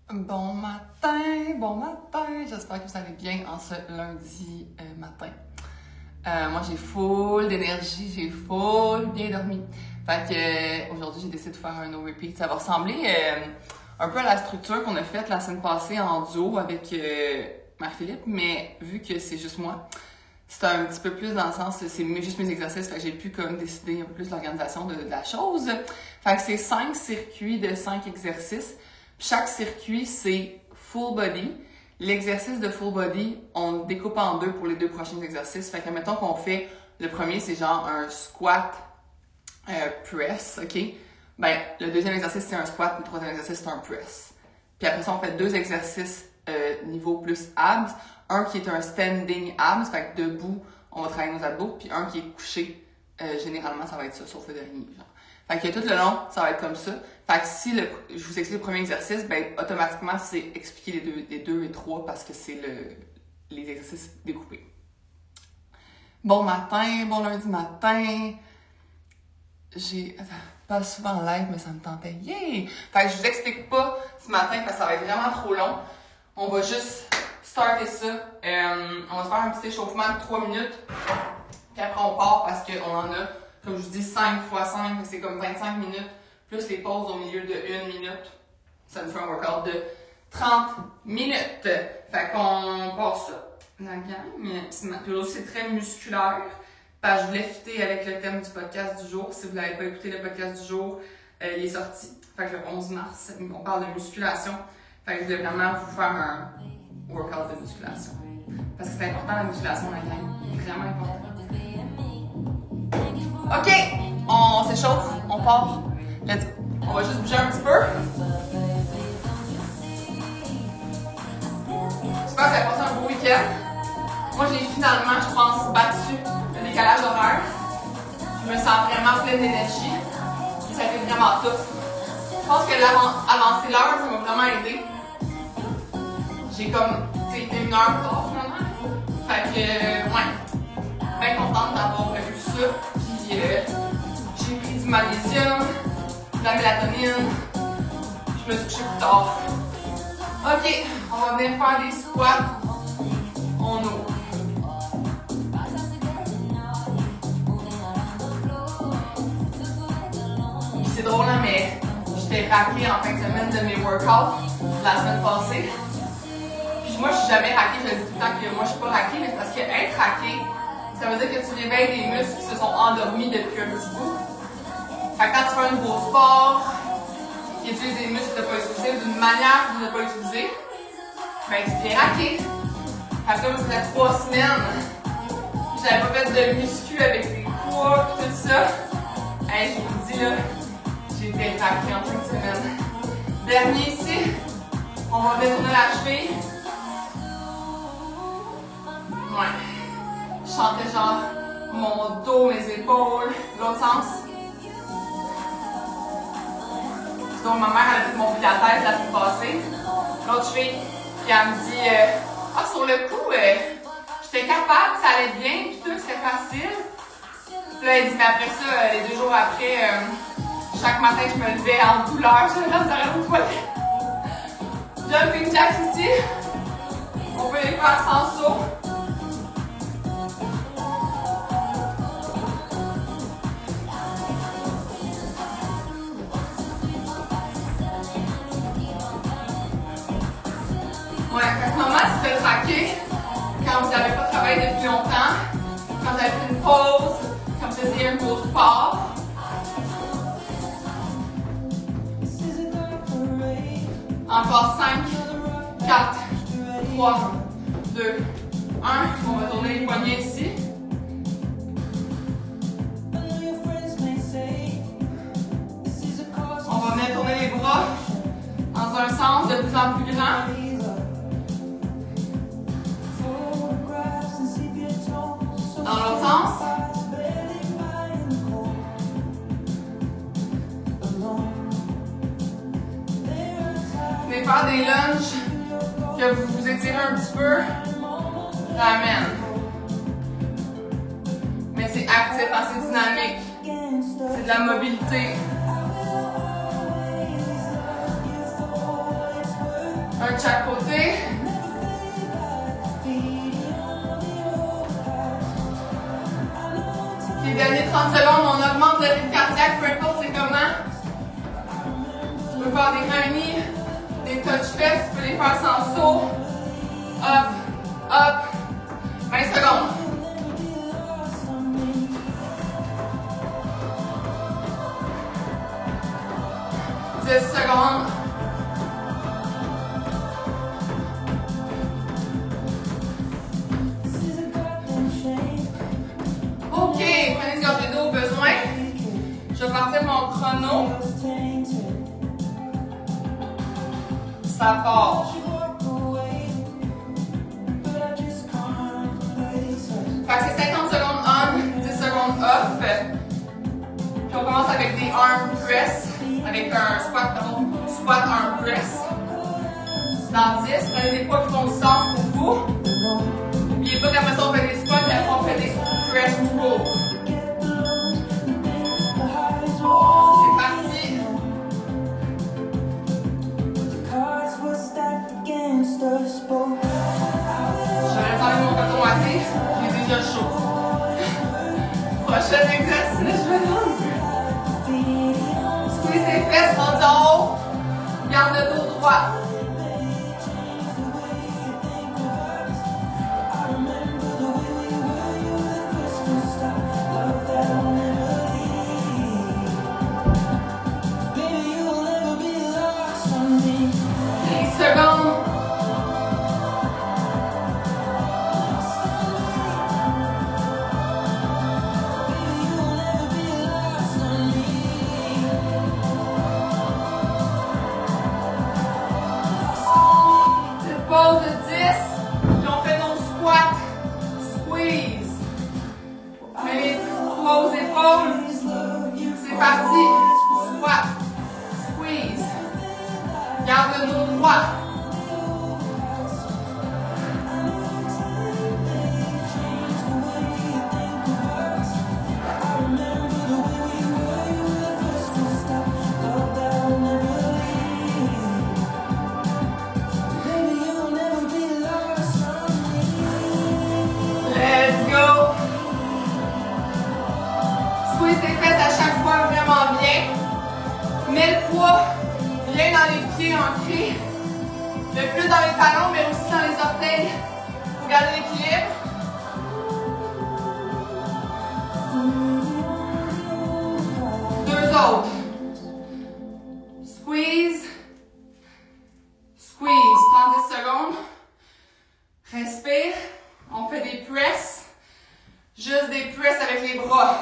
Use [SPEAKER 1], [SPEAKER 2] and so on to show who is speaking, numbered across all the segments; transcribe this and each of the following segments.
[SPEAKER 1] Bon matin, j'espère que vous allez bien en ce lundi matin. Moi j'ai full d'énergie, j'ai full bien dormi. Fait que aujourd'hui j'ai décidé de faire un no repeat. Ça va ressembler un peu à la structure qu'on a faite la semaine passée en duo avec Marie-Philippe, mais vu que c'est juste moi, c'est un petit peu plus dans le sens, c'est juste mes exercices, fait que j'ai pu comme décider un peu plus l'organisation de la chose. Fait que c'est 5 circuits de 5 exercices. Chaque circuit, c'est full body. L'exercice de full body, on le découpe en deux pour les 2 prochains exercices. Fait que mettons qu'on fait, le premier c'est genre un squat press, ok? Ben, le deuxième exercice c'est un squat, le troisième exercice c'est un press. Puis après ça, on fait 2 exercices niveau plus abs. Un qui est un standing abs, fait que debout, on va travailler nos abdos. Puis un qui est couché, généralement ça va être ça, sauf le dernier, genre. Fait que tout le long, ça va être comme ça. Fait que si je vous explique le premier exercice, ben automatiquement, c'est expliquer les deux et 3 parce que c'est les exercices découpés. Bon matin, bon lundi matin. Pas souvent en live, mais ça me tentait. Yeah! Fait que je vous explique pas ce matin parce que ça va être vraiment trop long. On va juste starter ça. On va se faire un petit échauffement de 3 minutes. Puis après, on part parce qu'on en a, comme je vous dis, 5 x 5, c'est comme 25 minutes, plus les pauses au milieu de 1 minute. Ça nous fait un workout de 30 minutes. Fait qu'on part ça. La gang. Puis aussi, c'est très musculaire. Parce que je voulais fitter avec le thème du podcast du jour. Si vous n'avez pas écouté le podcast du jour, il est sorti. Fait que le 11 mars, on parle de musculation. Fait que je voulais vraiment vous faire un workout de musculation. Parce que c'est important la musculation, la gang. Vraiment important. OK, on s'échauffe, on part. Let's go. On va juste bouger un petit peu. J'espère que vous avez passé un beau week-end. Moi, j'ai finalement, je pense, battu le décalage horaire. Je me sens vraiment pleine d'énergie. Ça a été vraiment tough. Je pense que avancer l'heure, ça m'a vraiment aidé. J'ai comme, tu sais, été 1 heure plus tard finalement. Fait que, ouais, bien contente d'avoir eu ça. Puis, j'ai pris du magnésium, de la mélatonine. Je me suis couchée plus tard. OK, on va venir faire des squats. On ouvre. Puis c'est drôle, hein, mais j'étais raquée en fin de semaine de mes workouts la semaine passée. Puis moi, je suis jamais raquée. Je dis tout le temps que moi, je suis pas raquée, mais c'est parce que être raquée, ça veut dire que tu réveilles des muscles qui se sont endormis depuis un petit bout. Fait que quand tu fais un nouveau sport, qui utilise des muscles que tu n'as pas utilisés d'une manière que tu n'as pas utilisée, ben tu viens raquer. Parce que moi, ça faisait 3 semaines. J'avais pas fait de muscu avec des poids et tout ça. Hey, je vous dis là, j'ai été raquée en fin de semaine. Dernier ici, on va détourner la cheville. Ouais. Je sentais genre mon dos, mes épaules, l'autre sens. Donc ma mère elle a fait mon pilates la semaine passée. L'autre cheville, puis elle me dit ah, sur le coup, j'étais capable, ça allait bien, puis tout, c'était facile. Puis là, elle dit, mais après ça, les 2 jours après, chaque matin, je me levais en douleur, j'avais la misère au poignet. Jumping jacks ici. On peut les faire sans saut. Ouais, à ce moment, si vous êtes raqué, quand vous n'avez pas travaillé depuis longtemps, quand vous avez fait une pause, quand vous faisiez un gros sport. Encore 5, 4, 3, 2, 1. On va tourner les poignets ici. On va venir tourner les bras dans un sens de plus en plus grand. Dans l'autre sens. Vous pouvez faire des lunges que vous vous étirez un petit peu. Ramène. Mais c'est actif, hein, c'est dynamique. C'est de la mobilité. Un de chaque côté. Les derniers 30 secondes, on augmente le rythme cardiaque, peu importe c'est comment. Tu peux faire des mains unies, des touch fesses, tu peux les faire sans saut. Hop, hop. 20 secondes. 10 secondes. OK, prenez une gorgée d'eau au besoin. Je vais partir mon chrono. Ça part. Fait que c'est 50 secondes on, 10 secondes off. Puis on commence avec des arm press, avec un squat, squat arm press. Dans 10, prenez des poids qui font du sens pour vous. N'oubliez pas qu'après ça on fait des squats et après on fait des press tout court. C'est parti. Je vais enlever mon coton watté, il est déjà chaud. Prochain exercice, je vais l'enlever. Squeeze les fesses en haut. Garde le dos droit. Secondes. Petite pause de 10, puis on fait nos squats, squeeze. Mets les poids aux épaules. C'est parti. Squat, squeeze. Garde le dos droit. Let's go. Squeeze tes fesses à chaque fois vraiment bien. Mets le poids bien dans les pieds ancrés. Le plus dans les talons, mais aussi dans les orteils pour garder l'équilibre. Deux autres. Squeeze. Squeeze. Prends 10 secondes. Respire. On fait des presses. Juste des presses avec les bras.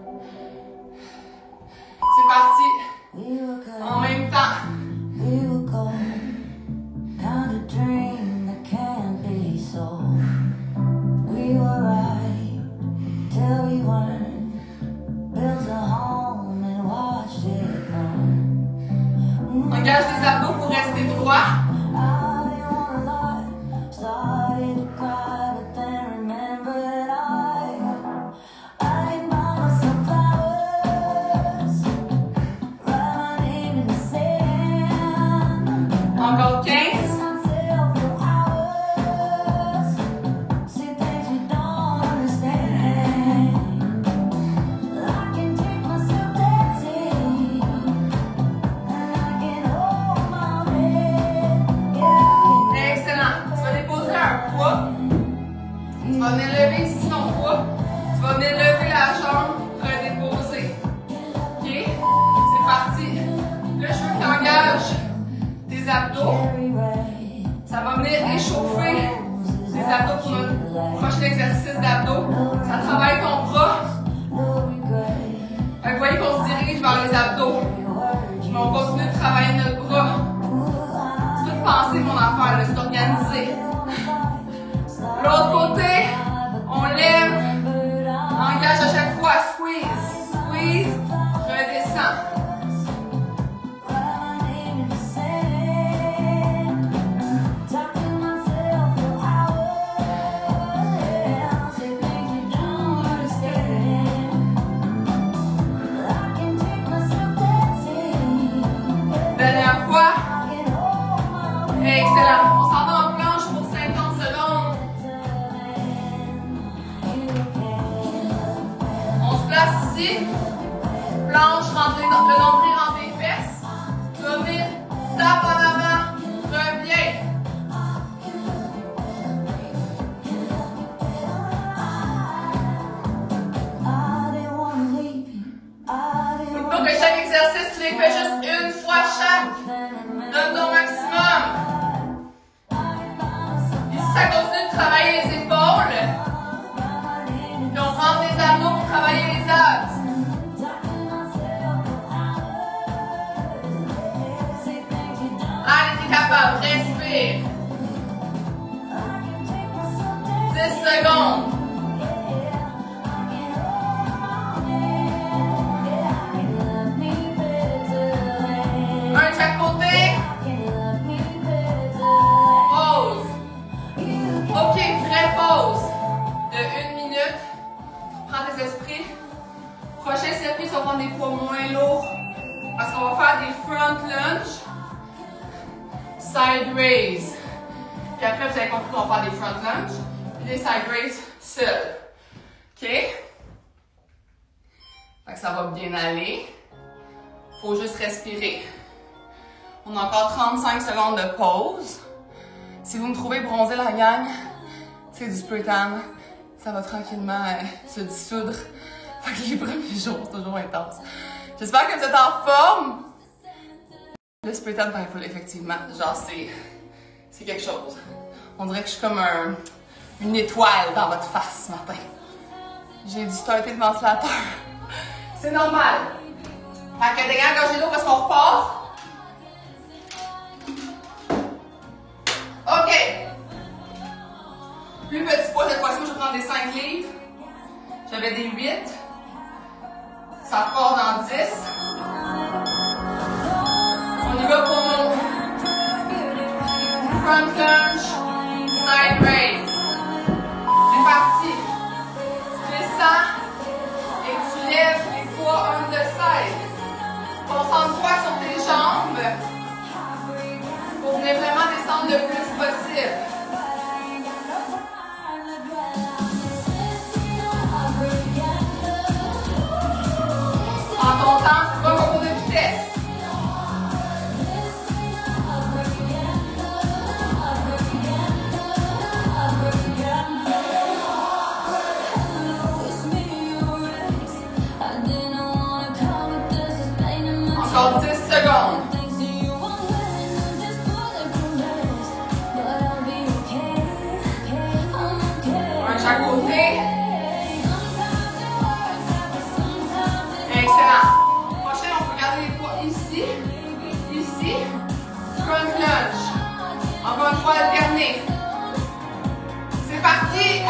[SPEAKER 1] C'est parti. En même temps. Engage les abdos pour rester droit. Encore 15. Tu vas venir lever ici ton poids. Tu vas venir lever la jambe, redéposer. OK? C'est parti. Là, je veux que tu engages tes abdos. Ça va venir échauffer tes abdos pour notre prochain exercice d'abdos. Ça travaille ton bras. Vous voyez qu'on se dirige vers les abdos. Mais on continue de travailler notre bras. C'est tout pensé, mon affaire, c'est organisé. L'autre côté, on lève, engage à chaque fois, squeeze, squeeze, redescend. Dernière fois. Excellent. On s'en va en planche pour 50 secondes. On se place ici. Planche, rentrez dans le nombril, rentrez les fesses. Revenir, tape en avant, reviens. Donc, chaque exercice, tu les fais juste une fois chaque. Donne ton maximum. Ici, ça continue de travailler les épaules. Puis on rentre les abdos pour travailler les abs. Allez, t'es capable. Respire. 10 secondes. Un de chaque côté. Pause. OK, vraie pause de 1 minute. Prends tes esprits. Prochain circuit, tu vas prendre des poids moins lourds parce qu'on va faire des front lunge, side raise. Puis après, vous avez compris qu'on va faire des front lunge et des side raise seuls. OK? Fait que ça va bien aller. Faut juste respirer. On a encore 35 secondes de pause. Si vous me trouvez bronzé la gang, c'est du spray tan. Ça va tranquillement se dissoudre. Fait que les premiers jours, c'est toujours intense. J'espère que vous êtes en forme. Le spray tan, ben, effectivement, genre c'est quelque chose. On dirait que je suis comme une étoile dans votre face ce matin. J'ai dû starter le ventilateur. C'est normal. Fait que dégagez l'eau parce qu'on repart. OK. Plus petit poids cette fois-ci, je vais prendre des 5 livres. J'avais des 8. Ça part dans 10. On y va pour nos front lunge, side raise. C'est parti. Tu descends et tu lèves les poids on the side. Concentre-toi sur tes jambes pour venir vraiment descendre le plus possible. En ton temps, c'est pas un concours de vitesse. Encore 10 secondes. Un de chaque côté. Excellent. Prochain, on peut garder les poids ici, ici. Front lunge. Encore une fois, alterner. C'est parti.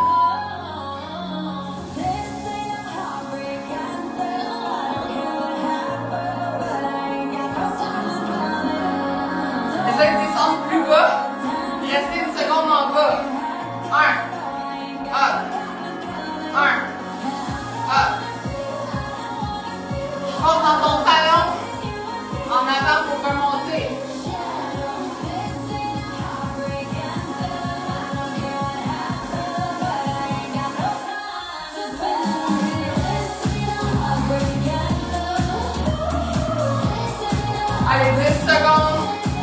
[SPEAKER 1] Essayez de descendre plus bas. Restez une seconde en bas. 1. Up. 1. Up. Porte dans ton talon. En avant pour remonter. Allez, 10 secondes.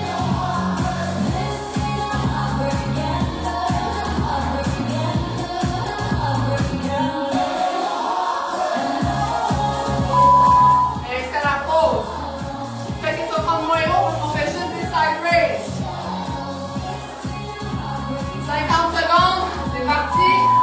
[SPEAKER 1] Excellent pause. Faites que tu vas prendre moins long parce qu'on fait juste des side raise. 50 secondes, c'est parti.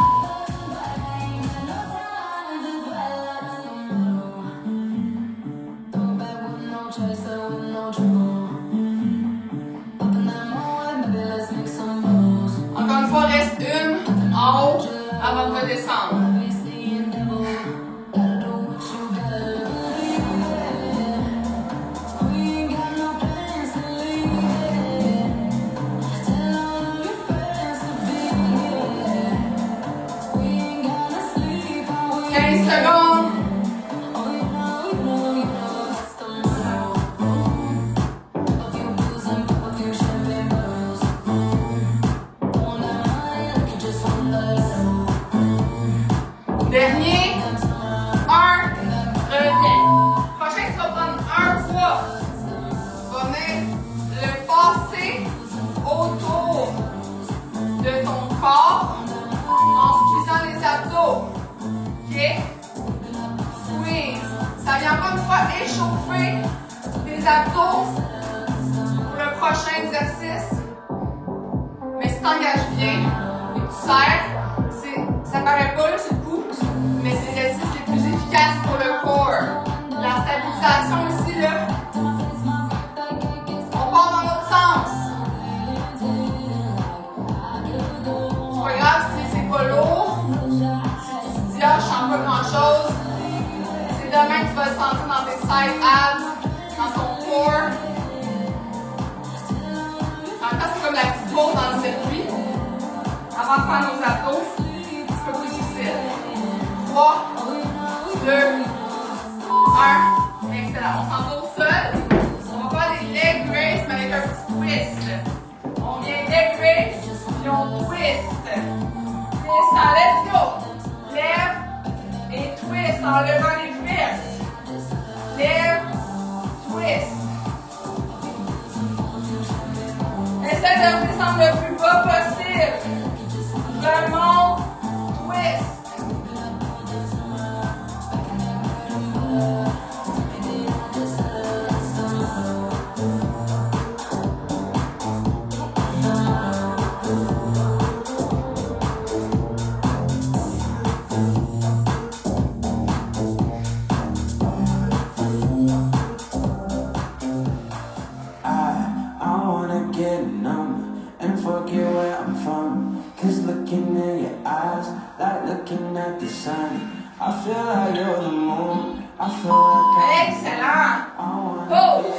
[SPEAKER 1] Encore une fois, reste une en haut avant de redescendre. Secondes. réchauffer tes abdos pour le prochain exercice. Mais si tu t'engages bien et que tu serres, ça paraît pas là, c'est le coup, mais c'est l'exercice le plus efficace pour le corps. La stabilisation ici, là. On part dans l'autre sens. C'est pas grave si c'est pas lourd. Si tu te dis, ah, je sens pas grand chose. C'est demain que tu vas le sentir dans tes side abs, dans ton corps. En même temps, c'est comme la petite pause dans le circuit. Avant de faire nos abdos, c'est un peu plus difficile. 3, 2, 1. Excellent. On s'en va au sol. On va faire des leg raises, mais avec un petit twist. On vient leg raise, puis on twist. Descends, let's go. Lève et twist en levant les fesses. Lève, twist. Essaye de descendre le plus bas possible. Remonte, twist. Excellent! Pause!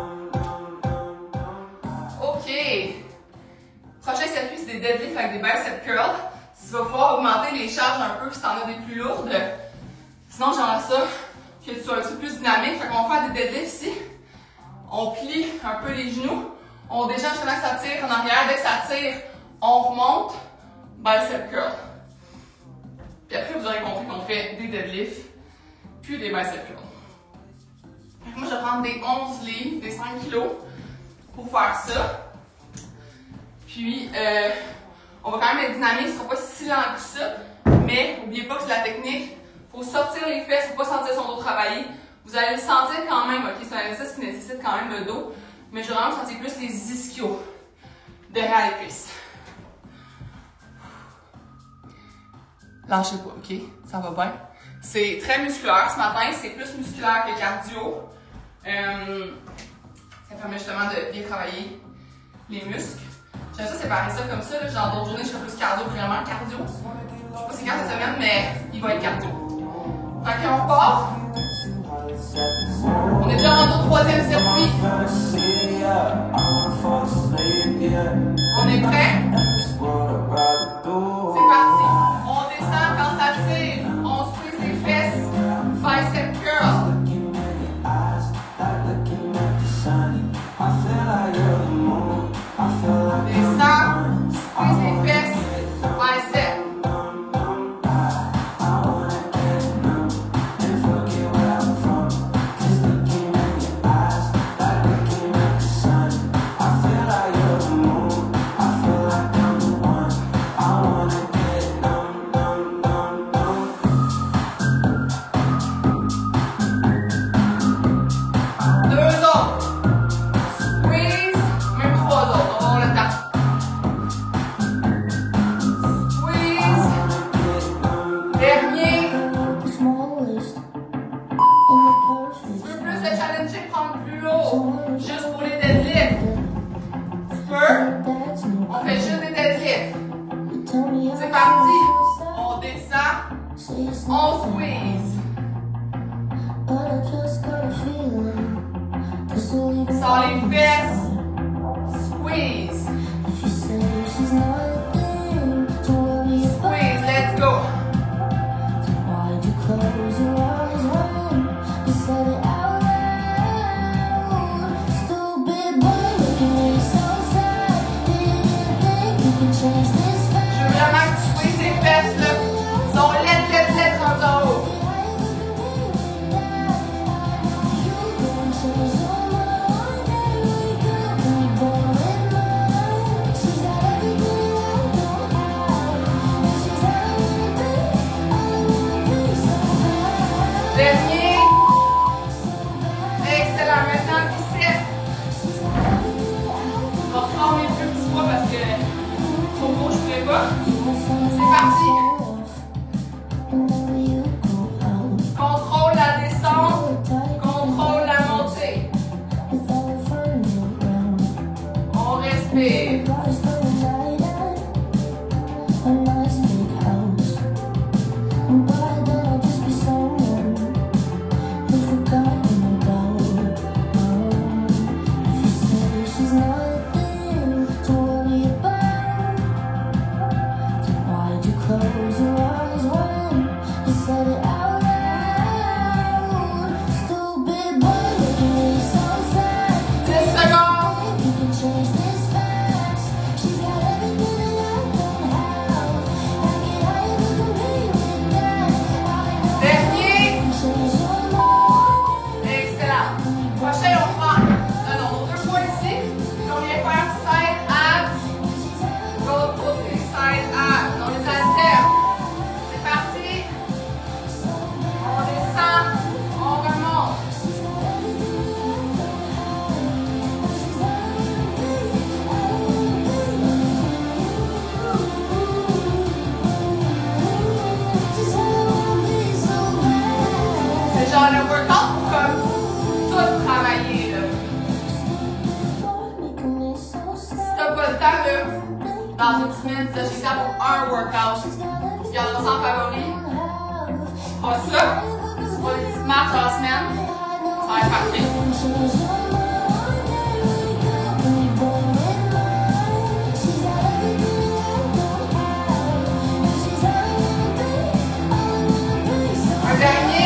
[SPEAKER 1] OK. Prochain circuit, c'est des deadlifts avec des bicep curls. Tu vas pouvoir augmenter les charges un peu si tu en as des plus lourdes. Sinon, j'aimerais ça que tu sois un petit peu plus dynamique. Fait qu'on va faire des deadlifts ici. On plie un peu les genoux. On déjeune jusqu'à ce que ça tire en arrière. Dès que ça tire, on remonte. Bicep curl. Puis après, vous aurez compris qu'on fait des deadlifts, puis des bicep curls. Moi, je vais prendre des 11 livres, des 5 kilos pour faire ça. Puis, on va quand même être dynamique, ce ne sera pas si lent que ça. Mais, n'oubliez pas que c'est la technique. Il faut sortir les fesses, il ne faut pas sentir son dos travailler. Vous allez le sentir quand même, ok? C'est un exercice qui nécessite quand même le dos. Mais je vais vraiment sentir plus les ischios derrière les cuisses. Lâchez pas, ok? Ça va bien. C'est très musculaire ce matin, c'est plus musculaire que cardio. Ça permet justement de bien travailler les muscles. J'aime ça séparer ça comme ça. Là. Genre d'autres journées, je fais plus cardio, vraiment cardio. Je sais pas c'est quand cette semaine, mais il va être cardio. Fait qu'on part. On est déjà rendu au troisième circuit. On est prêt? C'est parti. On descend quand ça tire. On squeeze les fesses. Bicep curl. Descend. Squeeze les fesses. Bicep. Respire. Genre le workout pour comme tout travailler là. Si t'as pas le temps là, dans une semaine, j'ai le temps pour un workout. Il y en a sans favori. Pas ça. C'est pas des petites marches dans la semaine. Ça va être parfait. Un dernier.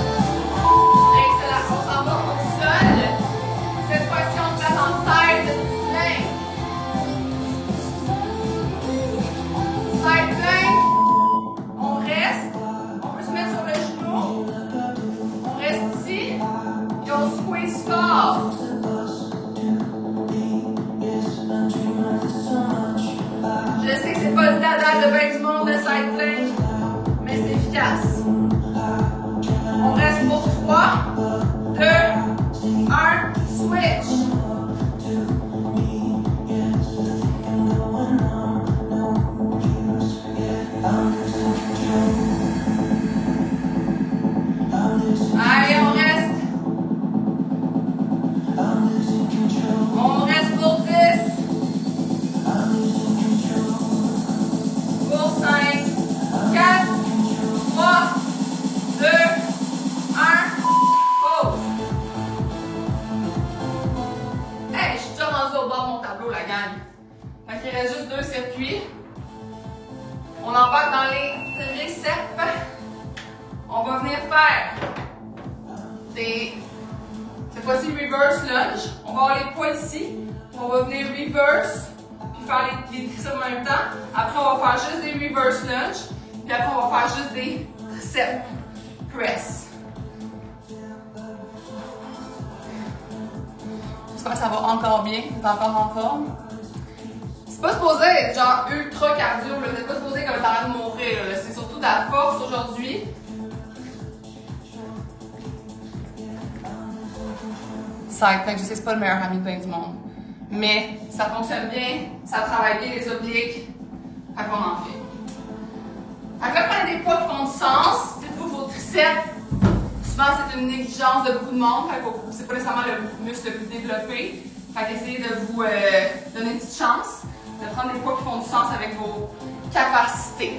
[SPEAKER 1] Je sais que c'est pas le dada de bien du monde, le side plank, mais c'est efficace. On reste pour 3, 2, 1, switch. Allez, on reste. On reste pour 10. Pour 5, 4, 3, 2, 1, pause. Hey, je suis déjà rendue au bord de mon tableau, la gang. Donc, il reste juste 2 circuits. On embarque dans les triceps. On va venir faire cette fois-ci reverse lunge. On va avoir les poids ici. On va venir reverse. Faire les triceps en même temps. Après, on va faire juste des reverse lunge. Puis après, on va faire juste des triceps press. J'espère que ça va encore bien. Vous êtes encore en forme. C'est pas supposé être genre ultra cardio. Vous n'êtes pas supposé comme t'as l'air de mourir. C'est surtout de la force aujourd'hui. Side plank, je sais que c'est pas le meilleur ami de plein du monde. Mais ça fonctionne bien, ça travaille bien les obliques. Fait qu'on en fait. Fait que là, prenez des poids qui font du sens. Dites-vous vos triceps. Souvent, c'est une négligence de beaucoup de monde. Fait que c'est pas nécessairement le muscle le plus développé. Fait qu'essayez de vous donner une petite chance de prendre des poids qui font du sens avec vos capacités.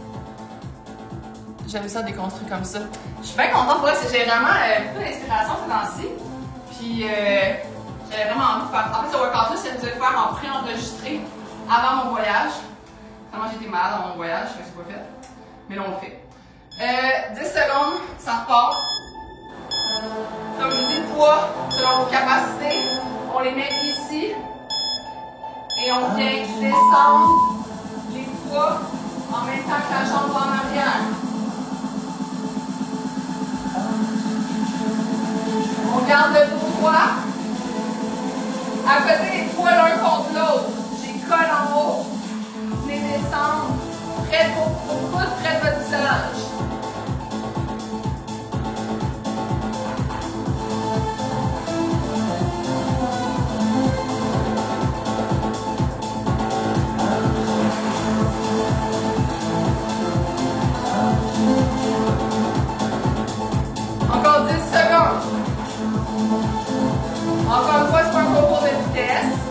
[SPEAKER 1] J'aime ça déconstruire comme ça. Je suis bien contente pour ça. J'ai vraiment beaucoup d'inspiration ces temps-ci. Puis, j'avais vraiment envie de faire. En fait, ce workout-là, je vais le faire en pré-enregistré avant mon voyage. Vraiment, j'étais malade dans mon voyage, je ne l'ai pas fait. Mais là, on le fait. 10 secondes, ça repart. Comme je vous dis, le poids, selon vos capacités, on les met ici. Et on vient descendre les poids en même temps que la jambe en arrière. On garde le dos droit. À côté les poids l'un contre l'autre. J'ai colle en haut. Venez descendre. Près de vos coudes, près de votre visage. Encore 10 secondes. Encore une fois, c'est pas un concours de vitesse.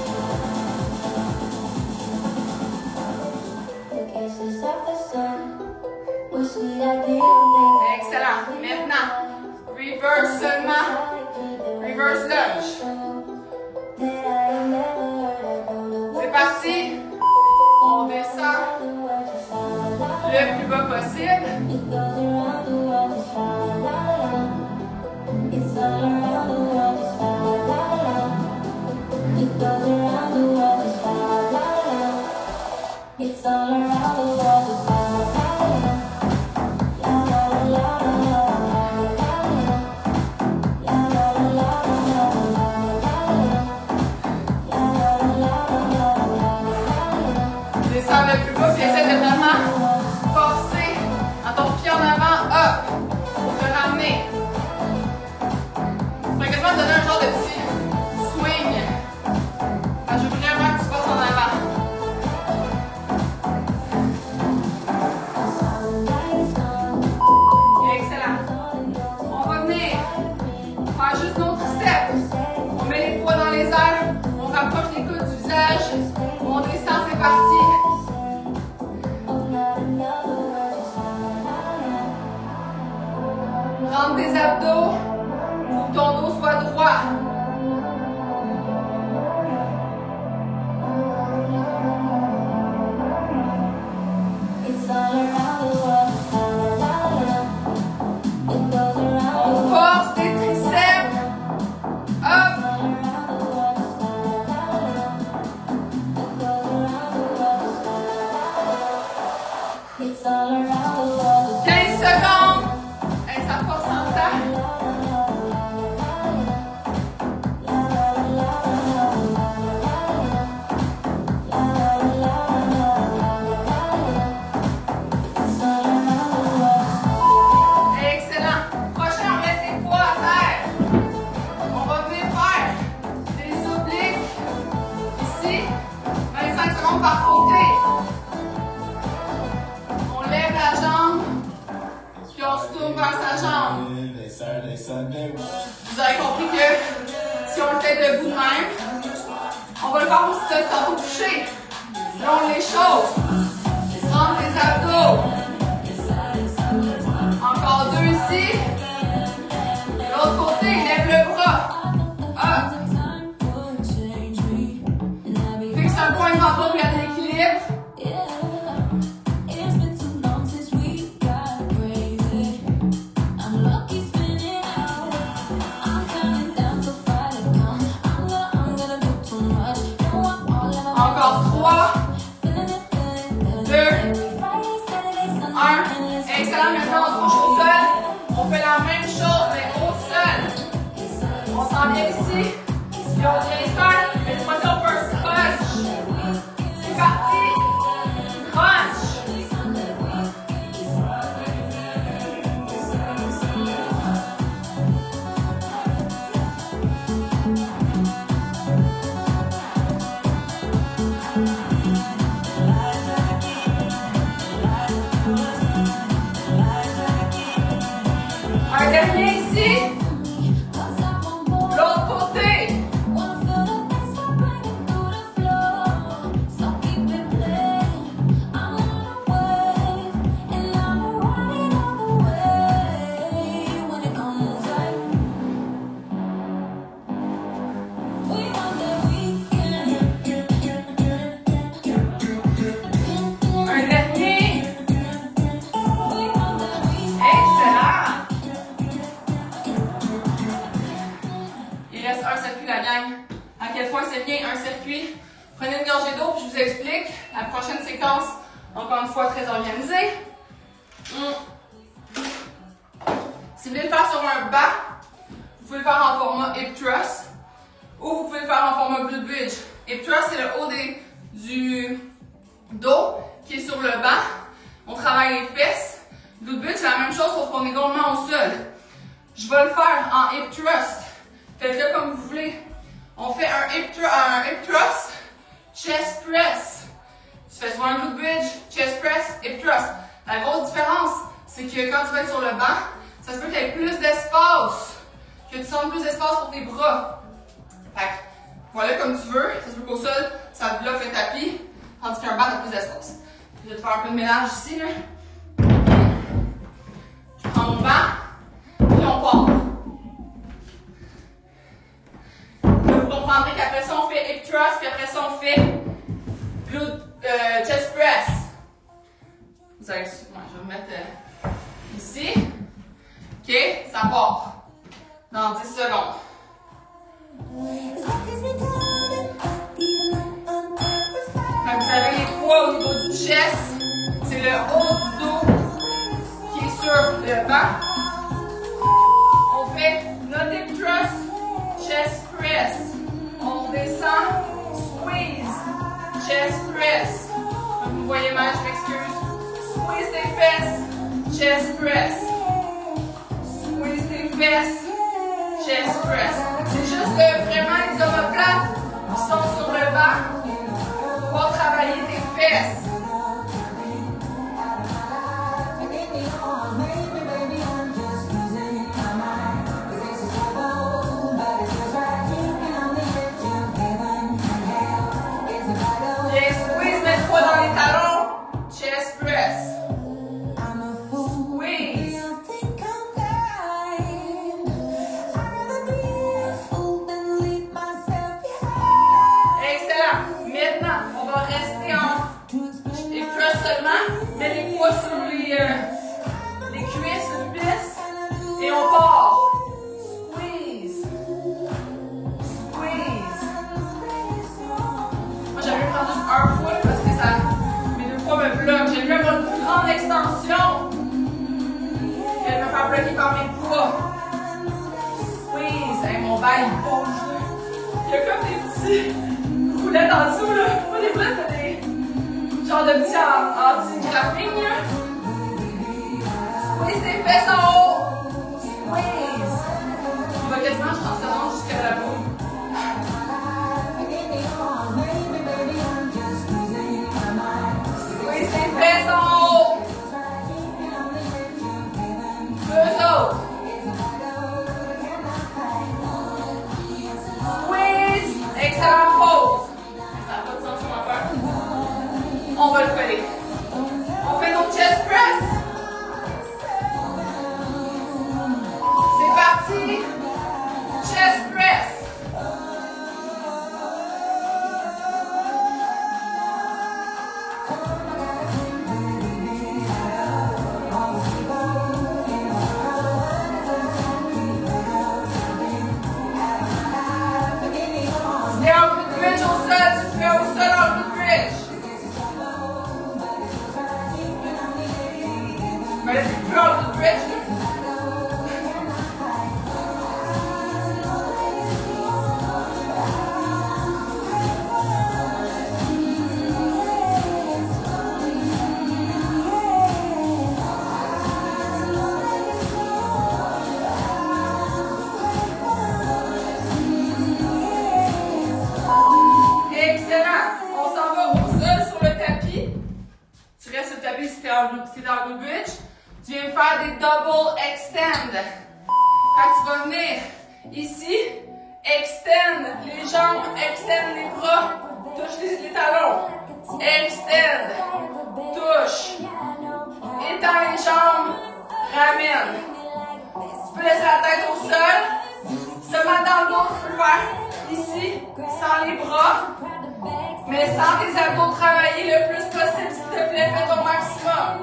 [SPEAKER 1] bas possible. Descends le plus bas, puis essaie de vraiment forcer à ton pied en avant, hop, pour te ramener. Tu pourrais quasiment te donner un genre de petit swing. Je veux vraiment que tu passes en avant. Excellent. On va venir faire juste nos triceps. On met les poids dans les airs, on rapproche les coudes du visage, on descend, c'est parti. Rentre des abdos, pour que ton dos soit droit. On force tes triceps. Hop. 15 secondes. Et ça force en taille. Excellent. Prochain, on laisse les poids à terre. On va venir faire des obliques ici. 25 secondes par côté. On lève la jambe. Puis on se tourne vers sa jambe. Vous avez compris que si on le fait debout de même, on va le faire aussi de tantôt touché. Longe les choses. Rentre les abdos. Encore deux ici. De l'autre côté, lève le bras. Hop. Fixe un point devant toi pour garder l'équilibre. Encore 3, 2, 1. Excellent. Maintenant, on se couche au sol. On fait la même chose, mais au sol. On s'en vient ici. Puis on vient faire une motion pour un crunch. C'est parti. Crunch. Un dernier ici. L'autre côté. Un dernier. Excellent. Il reste un circuit, la gang. À quel point c'est bien un circuit. Prenez une gorgée d'eau puis je vous explique. La prochaine séquence, encore une fois, très organisée. Si vous voulez le faire sur un banc, vous pouvez le faire en format hip thrust ou vous pouvez le faire en format glute bridge. Hip thrust, c'est le haut du dos qui est sur le banc. On travaille les fesses. Glute bridge, c'est la même chose sauf qu'on est complètement au sol. Je vais le faire en hip thrust. Faites-le comme vous voulez. On fait un hip thrust, chest press. Tu fais soit un glute bridge, chest press, hip thrust. La grosse différence, c'est que quand tu vas être sur le banc, ça se peut que tu aies plus d'espace, que tu sentes plus d'espace pour tes bras. Fait que, voilà comme tu veux. Ça se peut qu'au sol, ça te bloque le tapis, tandis qu'un banc, tu as plus d'espace. Je vais te faire un peu de mélange ici, là. Je prends mon banc, puis on part. Vous comprendrez qu'après ça, on fait hip thrust, puis après ça, on fait glute, chest press. Vous allez, ouais, je vais vous avez les poids au niveau du chest. C'est le haut du dos qui est sur le banc. On fait notre hip thrust, chest press. On descend, squeeze, chest press. Vous voyez mal, je m'excuse. Squeeze tes fesses, chest press. Squeeze tes fesses, chest press. C'est juste vraiment les omoplates qui sont sur le banc pour travailler tes fesses. Dans les talons, chest press. Squeeze. Excellent. Maintenant, on va rester en hip thrust seulement. Mets les poids sur les cuisses, le pubis. Et on part. Squeeze. Squeeze. Moi, j'avais prendre juste un foot parce que mes deux poids me bloquent. J'aime mieux avoir une plus grande extension que de me faire bloquer par mes poids. Squeeze. Hey, mon bas, il bouge. Il y a comme des petits roulettes en dessous, là. Pas des roulettes, mais des genre de petits anti-grappling, là. Squeeze tes fesses en haut. Squeeze. Il va quasiment, je pense, se rendre jusqu'à la boue. Squeeze tes fesses en haut. Deux autres. Squeeze. Excellent pause. Ça n'a pas de sens, on va faire. On va le coller. On fait nos chest press. C'est parti. Chest press. C'est dans le bridge. Tu viens faire des double extend. Quand tu vas venir ici, extend les jambes, extend les bras, touche les talons. Extend, touche, étends les jambes, ramène. Tu peux laisser la tête au sol. Seulement dans le dos, tu peux le faire ici, sans les bras. Mais sans tes abdos travailler le plus possible, s'il te plaît, fais ton maximum.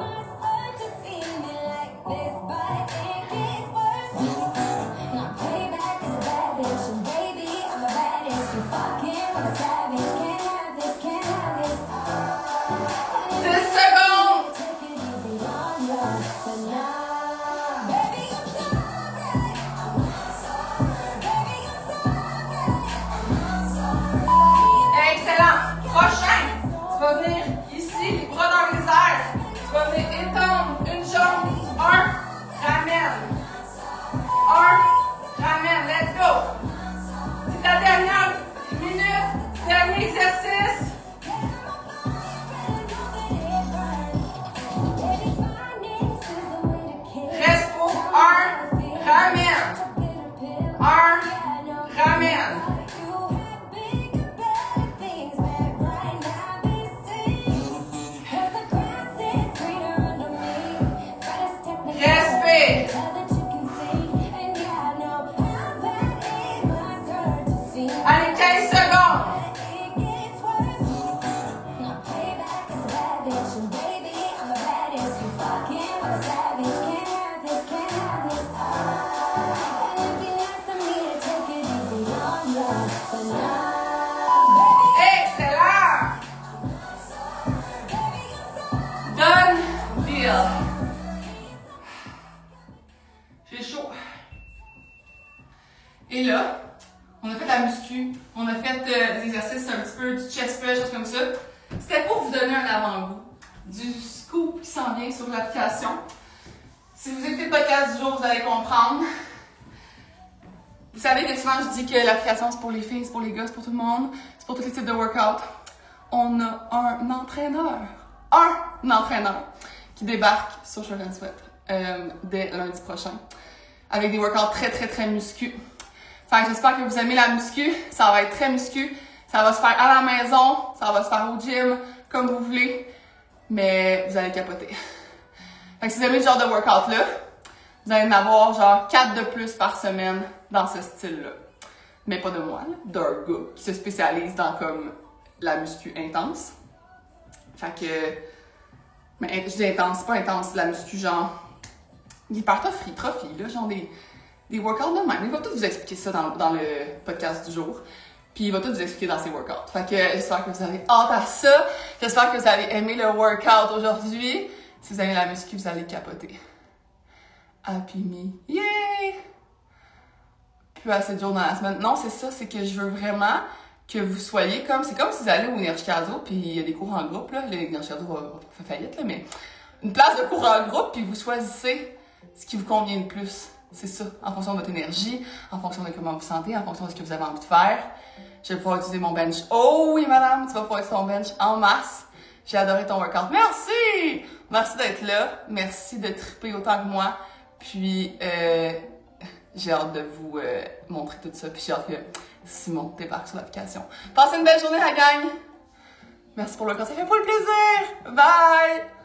[SPEAKER 1] Prochain, tu vas venir ici, les bras dans les airs. Tu vas venir comme ça. C'était pour vous donner un avant-goût du scoop qui s'en vient sur l'application. Si vous écoutez le podcast du jour, vous allez comprendre. Vous savez que souvent je dis que l'application c'est pour les filles, c'est pour les gars, c'est pour tout le monde, c'est pour tous les types de workouts. On a un entraîneur qui débarque sur Short and Sweat dès lundi prochain avec des workouts très très très muscu. Fait que j'espère que vous aimez la muscu, ça va être très muscu, ça va se faire à la maison, ça va se faire au gym, comme vous voulez, mais vous allez capoter. Fait que si vous aimez ce genre de workout là, vous allez en avoir genre 4 de plus par semaine dans ce style-là. Mais pas de moi, d'un gars qui se spécialise dans comme la muscu intense. Fait que, mais je dis intense, c'est pas intense, la muscu genre, hypertrophy, là, genre des workouts de même. Il va tout vous expliquer ça dans le podcast du jour. Puis il va tout vous expliquer dans ses workouts. Fait que j'espère que vous avez hâte à ça. J'espère que vous avez aimé le workout aujourd'hui. Si vous aimez la muscu, vous allez capoter. Happy me. Yay! Plus assez de jours dans la semaine. Non, c'est ça, c'est que je veux vraiment que vous soyez comme... C'est comme si vous allez au Nerchicazo, puis il y a des cours en groupe, là. Le Nerchicazo va faire faillite, là, mais... Une place de cours en groupe, puis vous choisissez ce qui vous convient le plus. C'est ça, en fonction de votre énergie, en fonction de comment vous sentez, en fonction de ce que vous avez envie de faire. Je vais pouvoir utiliser mon bench. Oh oui, madame, tu vas pouvoir utiliser ton bench en masse. J'ai adoré ton workout. Merci! Merci d'être là. Merci de triper autant que moi. Puis, j'ai hâte de vous montrer tout ça. Puis, j'ai hâte que Simon débarque sur l'application. Passez une belle journée, la gang! Merci pour le conseil. Ça fait full plaisir! Bye!